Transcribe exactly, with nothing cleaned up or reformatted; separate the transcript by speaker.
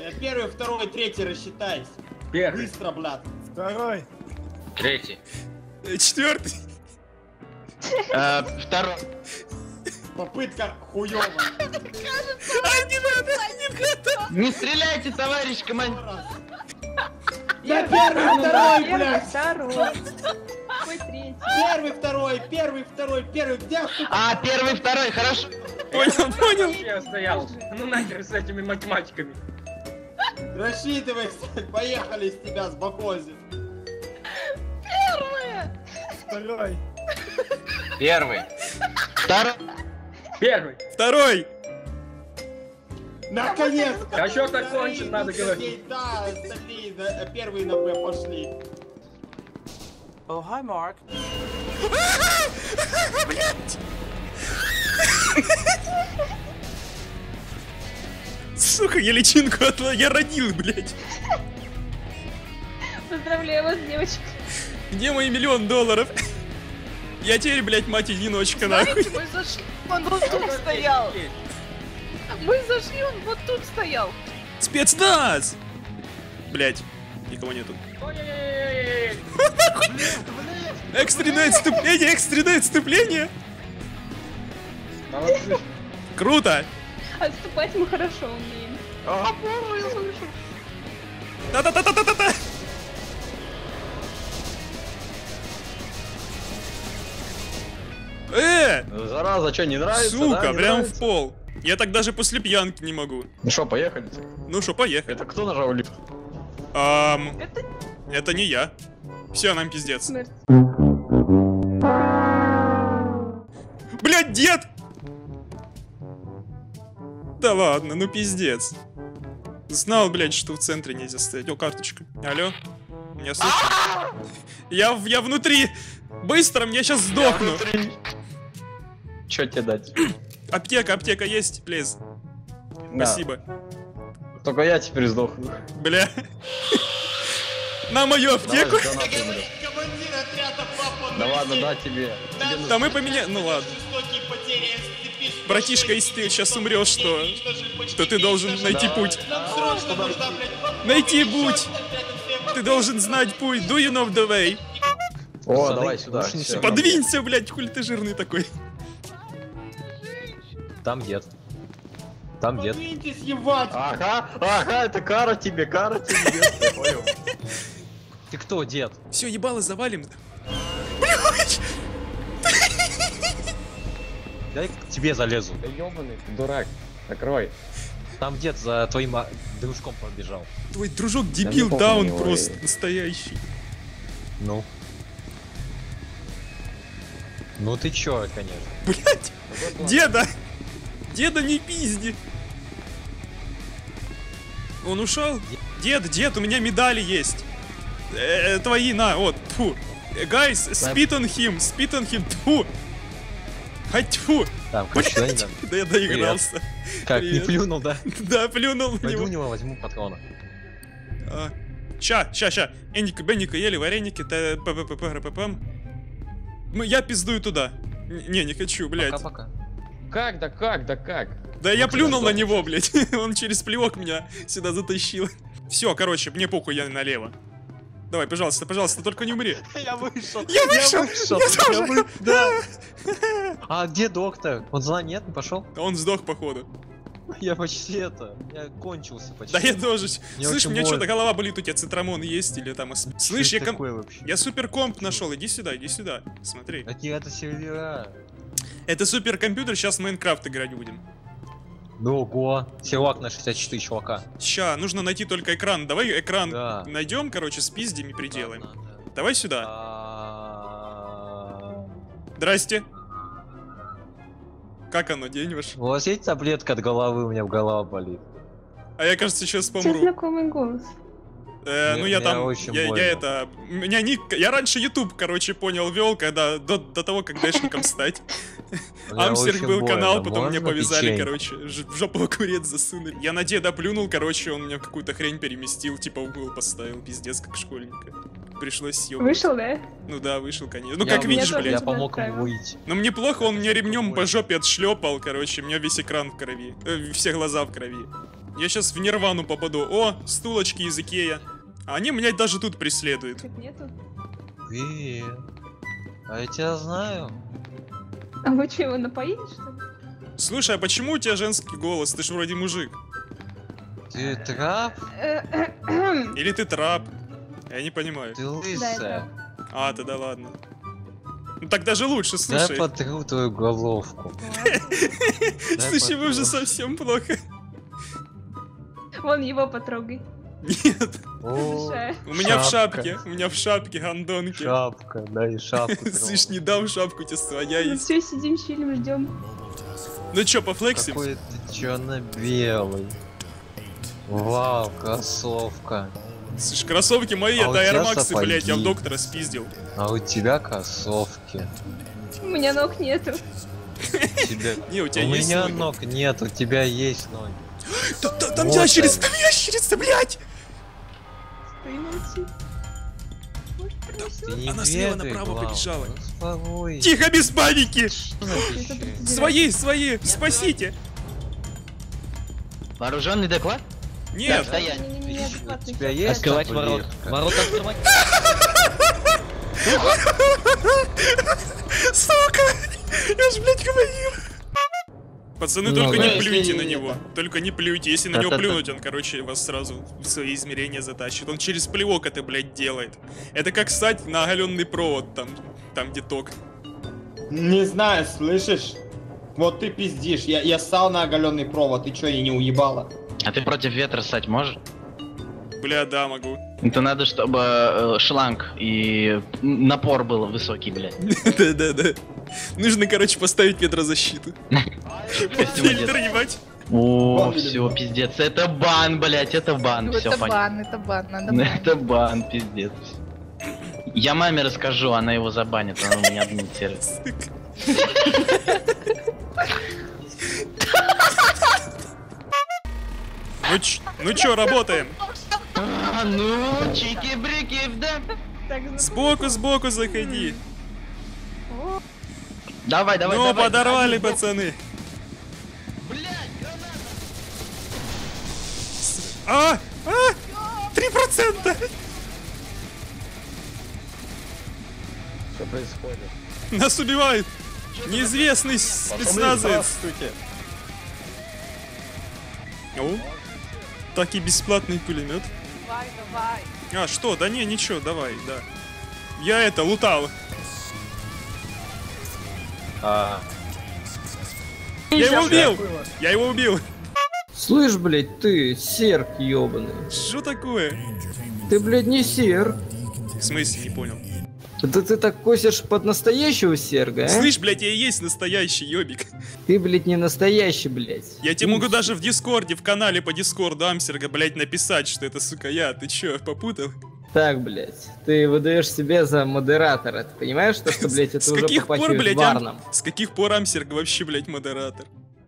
Speaker 1: Первый, второй, третий рассчитайся.
Speaker 2: Первый.
Speaker 1: Быстро, блядь.
Speaker 3: Второй.
Speaker 2: Третий.
Speaker 4: Четвертый.
Speaker 2: Второй.
Speaker 1: Попытка хуёвая.
Speaker 4: А, не надо, не надо.
Speaker 2: Не стреляйте, товарищ командир.
Speaker 1: Я первый, второй,
Speaker 5: Первый,
Speaker 1: блядь.
Speaker 5: второй. Какой третий?
Speaker 1: Первый, второй, первый, второй, первый. Где ты?
Speaker 2: А, первый, второй, хорошо.
Speaker 4: Понял, понял.
Speaker 2: Я стоял. Ну нахер с этими математиками.
Speaker 1: Рассчитывай, поехали с тебя с Бакози.
Speaker 3: Второй.
Speaker 2: Первый. Второй. Первый.
Speaker 4: Второй.
Speaker 1: Наконец-то!
Speaker 2: А чё так кончить надо говорить?
Speaker 1: Да, остальные на- первые на Б пошли.
Speaker 6: Oh, hi, Mark.
Speaker 4: Блять. Сука, я личинку отла... Я родил, блять.
Speaker 5: Поздравляю вас, девочка.
Speaker 4: Где мои миллион долларов? Я теперь, блять, мать-одиночка, нахуй.
Speaker 6: Знаете, мы зашли, он вот тут стоял. Мы зашли, он вот тут стоял.
Speaker 4: Спецназ! Блять, никого нету. Экстренное отступление, экстренное отступление! Круто!
Speaker 5: Отступать мы хорошо умеем.
Speaker 4: Та-та-та-та-та-та! Э!
Speaker 7: Зараза, что, не нравится?
Speaker 4: Сука,
Speaker 7: да? Не
Speaker 4: прям
Speaker 7: нравится?
Speaker 4: в пол. Я так даже после пьянки не могу.
Speaker 7: Ну что, поехали?
Speaker 4: Ну что, поехали.
Speaker 7: Это кто нажал лифт?
Speaker 4: Ам,
Speaker 5: Это
Speaker 4: это не я. Все, нам пиздец.
Speaker 5: смерть.
Speaker 4: Блядь, дед! Да ладно, ну пиздец. Знал, блядь, что в центре нельзя стоять. О, карточка. Алло? Меня слышно? Я, в- я внутри! Быстро, мне сейчас сдохну!
Speaker 7: Что тебе дать?
Speaker 4: Аптека, аптека есть, плиз.
Speaker 7: Да.
Speaker 4: Спасибо.
Speaker 7: Только я теперь сдохну.
Speaker 4: Бля. На мою аптеку.
Speaker 7: Давай, донаты мне.
Speaker 1: Командир отряда папа.
Speaker 7: Да ладно, да тебе. Тебе
Speaker 4: Да мы поменяем. Ну ладно.
Speaker 1: Жестокие потери, сцепись,
Speaker 4: Братишка, если ты сейчас умрешь, то... то ты должен найти
Speaker 7: Да.
Speaker 4: путь.
Speaker 1: Нам срочно нужна, блядь,
Speaker 4: Найти путь! Ты должен знать путь. Do you know the way?
Speaker 7: О, давай сюда.
Speaker 8: лучше не
Speaker 7: всё.
Speaker 4: Подвинься, блядь, хули ты жирный такой.
Speaker 8: Там дед. Там дед.
Speaker 1: Подвиньтесь, ебать!
Speaker 7: Ага, ага, это кара тебе, кара тебе. Я понял.
Speaker 8: Ты кто, дед?
Speaker 4: Все, ебало завалим.
Speaker 8: Дай к тебе залезу.
Speaker 7: Да ёбаный ты дурак. Закрой.
Speaker 8: Там дед за твоим а, дружком побежал.
Speaker 4: Твой дружок
Speaker 7: не
Speaker 4: дебил
Speaker 7: помню
Speaker 4: даун
Speaker 7: его,
Speaker 4: просто
Speaker 7: и-
Speaker 4: настоящий.
Speaker 8: Ну. Ну ты чё, конечно.
Speaker 4: Блять, деда! Деда не пизди! Он ушел? Дед, дед, у меня медали есть. Э, твои, на, вот, тьфу. Гайс, spit on him, spit on him, тьфу. А тьфу.
Speaker 8: Там, короче, сюда не надо.
Speaker 4: Да я доигрался.
Speaker 8: Как, не
Speaker 4: Привет.
Speaker 8: плюнул, да?
Speaker 4: Да, плюнул в
Speaker 8: Пойду у
Speaker 4: него.
Speaker 8: него возьму патрона.
Speaker 4: А, Ща, ща, ща. Энника, Бенника ели вареники, т п п п п р п п м. Ну, я пиздую туда. Н- Не, не хочу, блядь.
Speaker 8: Пока-пока.
Speaker 7: Как, да как, да как?
Speaker 4: Да я
Speaker 8: Ну,
Speaker 4: плюнул
Speaker 8: тебя
Speaker 4: на него, блядь. Он через плевок меня сюда затащил. Все, короче, мне похуй, я налево. Давай, пожалуйста, пожалуйста, только не умри.
Speaker 8: Я вышел.
Speaker 4: Я вышел! Я тоже!
Speaker 8: вы- Да. А где доктор? Он за нами нет, не пошел?
Speaker 4: Он сдох, походу.
Speaker 8: Я почти это. Я кончился почти.
Speaker 4: Да я тоже.
Speaker 8: Мне
Speaker 4: Слышь,
Speaker 8: очень
Speaker 4: у меня что-то
Speaker 8: больно.
Speaker 4: голова болит, у тебя цитрамон есть или там... ас- Слышь,
Speaker 8: Что
Speaker 4: я,
Speaker 8: это
Speaker 4: ком-
Speaker 8: такое вообще?
Speaker 4: я суперкомп нашел, иди сюда, иди сюда. Смотри.
Speaker 8: Это не это сервера.
Speaker 4: Это суперкомпьютер, сейчас в Майнкрафт играть будем.
Speaker 8: Ну ого. Сервак на шестьдесят четыре чувака.
Speaker 4: Ща, нужно найти только экран. Давай экран
Speaker 8: Да.
Speaker 4: найдем, короче, спиздим и приделаем.
Speaker 8: Надо.
Speaker 4: Давай сюда.
Speaker 8: А,
Speaker 4: Здрасте. Как оно, день ваш?
Speaker 8: У вас есть таблетка от головы? У меня голова болит.
Speaker 4: А я, кажется, сейчас
Speaker 5: Что
Speaker 4: помру.
Speaker 5: знакомый голос?
Speaker 4: Э, ну
Speaker 8: Мне-
Speaker 4: я
Speaker 8: мне
Speaker 4: там,
Speaker 8: очень
Speaker 4: я, я
Speaker 8: больно.
Speaker 4: это, у меня ник, я раньше YouTube, короче, понял, вел, когда, до, до того, как дэшником стать.
Speaker 8: Мне
Speaker 4: Амстерг
Speaker 8: очень
Speaker 4: был
Speaker 8: больно.
Speaker 4: канал, потом мне
Speaker 8: Можно
Speaker 4: повязали,
Speaker 8: печенье?
Speaker 4: короче, ж- в жопу огурец засунули. Я на деда плюнул, короче, он меня в какую-то хрень переместил, типа угол поставил, пиздец, как школьника. Пришлось съебать.
Speaker 5: Вышел, да?
Speaker 4: Ну да, вышел, конечно. Ну
Speaker 8: Я
Speaker 4: как
Speaker 8: вы-
Speaker 4: видишь,
Speaker 5: тоже
Speaker 8: Я
Speaker 4: блядь.
Speaker 5: туда
Speaker 8: помог ему
Speaker 5: отправил.
Speaker 8: выйти.
Speaker 4: Но мне плохо, он
Speaker 8: Это
Speaker 4: мне
Speaker 8: что
Speaker 4: ремнем
Speaker 8: такое?
Speaker 4: по жопе отшлепал, короче, у меня весь экран в крови. Э, все глаза в крови. Я сейчас в Нирвану попаду. О, стулочки из Икея. Они, блядь, даже тут преследуют.
Speaker 5: Тут нету.
Speaker 8: Привет. А я тебя знаю.
Speaker 5: А вы что, его напоили, что ли?
Speaker 4: Слушай, а почему у тебя женский голос? Ты ж вроде мужик.
Speaker 8: Ты трап?
Speaker 4: Или ты трап? Я не понимаю.
Speaker 8: Ты
Speaker 5: Да,
Speaker 8: лысая.
Speaker 5: это...
Speaker 4: А, тогда ладно. Ну так даже лучше,
Speaker 8: Дай
Speaker 4: слушай.
Speaker 8: потру твою головку.
Speaker 4: Слушай, вы уже
Speaker 8: потру.
Speaker 4: совсем плохо.
Speaker 5: Вон его потрогай.
Speaker 4: Нет,
Speaker 8: О,
Speaker 5: Слушай.
Speaker 4: у меня в
Speaker 8: Шапка.
Speaker 4: шапке, у меня в шапке гандонки.
Speaker 8: шапка, дай шапку.
Speaker 4: Слышь, не дам шапку, тебе своя
Speaker 5: Ну
Speaker 4: есть.
Speaker 5: все, сидим, чилим, ждем.
Speaker 4: Ну чё, пофлексим?
Speaker 8: Какой ты черно-белый. Вау, кроссовка.
Speaker 4: Слышь, кроссовки мои,
Speaker 8: А у
Speaker 4: это
Speaker 8: тебя
Speaker 4: Air Max,
Speaker 8: сапоги.
Speaker 4: блядь, я в доктора спиздил.
Speaker 8: А у тебя кроссовки.
Speaker 5: У меня ног нету.
Speaker 8: У тебя...
Speaker 4: Не, у тебя
Speaker 8: У
Speaker 4: есть
Speaker 8: меня
Speaker 4: ноги.
Speaker 8: ног нет, у тебя есть ноги.
Speaker 4: Та- та- Там
Speaker 8: Вот
Speaker 4: ящерица,
Speaker 8: они.
Speaker 4: там ящерица, блядь!
Speaker 5: Стой, молчи. Может, принесёт?
Speaker 8: Ты не
Speaker 4: Она слева
Speaker 8: бегай,
Speaker 4: направо
Speaker 8: главное.
Speaker 4: побежала.
Speaker 8: Успокойся.
Speaker 4: Тихо, без паники!
Speaker 8: Что напиши?
Speaker 4: Свои, свои, спасите!
Speaker 2: Вооруженный доклад?
Speaker 4: Нет!
Speaker 2: Стоять.
Speaker 5: Не-не-не,
Speaker 8: У
Speaker 5: адекватный.
Speaker 8: тебя есть
Speaker 2: Открывать ворот.
Speaker 8: таблетка?
Speaker 2: Ворота открывать.
Speaker 4: Сука! Я ж, блядь, говорил! Пацаны, только
Speaker 2: Ну,
Speaker 4: не
Speaker 1: да.
Speaker 4: плюйте на
Speaker 1: Если-
Speaker 4: него. Только не плюйте. Если на него
Speaker 2: Да-да-да.
Speaker 4: плюнуть, он, короче, вас сразу в свои измерения затащит. Он через плевок это, блядь, делает. Это как стать на оголенный провод, там, там где ток.
Speaker 1: Не знаю, слышишь? Вот ты пиздишь, я, я ссал на оголенный провод, ты чё, я не уебала?
Speaker 2: А ты против ветра стать можешь?
Speaker 4: Бля, да, могу.
Speaker 2: Это надо, чтобы э, шланг и напор был высокий, блядь.
Speaker 4: Да-да-да. Нужно, короче, поставить ветрозащиту. Фильтр, ебать.
Speaker 2: О,
Speaker 1: Бан,
Speaker 2: все,
Speaker 1: видимо.
Speaker 2: пиздец. Это бан, блядь, это бан.
Speaker 6: Ну,
Speaker 2: Все
Speaker 6: это
Speaker 2: понятно.
Speaker 6: бан, это бан, надо бан.
Speaker 2: Это бан, пиздец. Я маме расскажу, она его забанит, она у меня админ сервис.
Speaker 4: Ну, ч- ну чё, работаем?
Speaker 2: А, ну, чики-брики, да.
Speaker 5: Так, ну,
Speaker 4: Сбоку, сбоку заходи.
Speaker 2: Давай, давай,
Speaker 4: Ну,
Speaker 2: давай.
Speaker 4: подорвали,
Speaker 2: заходи.
Speaker 4: пацаны.
Speaker 2: Блядь, граната.
Speaker 4: А! А! Три процента!
Speaker 7: Что происходит?
Speaker 4: Нас убивают! Неизвестный спецназовец!
Speaker 7: Здравствуйте.
Speaker 4: О, так и бесплатный пулемет.
Speaker 6: Давай, давай.
Speaker 4: А, что? Да не, ничего, давай, да. Я это, лутал.
Speaker 7: А,
Speaker 4: Я его убил! Я его убил!
Speaker 9: Слышь, блядь, ты, серк ёбаный.
Speaker 4: Что такое?
Speaker 9: Ты, блядь, не серк.
Speaker 4: В смысле, не понял.
Speaker 9: Это ты так косишь под настоящего серга, а?
Speaker 4: Слышь, блядь, я и есть настоящий ёбик.
Speaker 9: Ты, блядь, не настоящий, блядь.
Speaker 4: Я тебе могу даже в Дискорде, в канале по Дискорду Амсерга, блядь, написать, что это, сука, я. Ты чё, попутал?
Speaker 9: Так, блядь, ты выдаешь себя за модератора. Ты понимаешь, что, что блядь, это
Speaker 4: С
Speaker 9: уже
Speaker 4: каких пор,
Speaker 9: попахивает
Speaker 4: блядь, Ам-
Speaker 9: варном?
Speaker 4: С каких пор Амсерг вообще, блядь, модератор?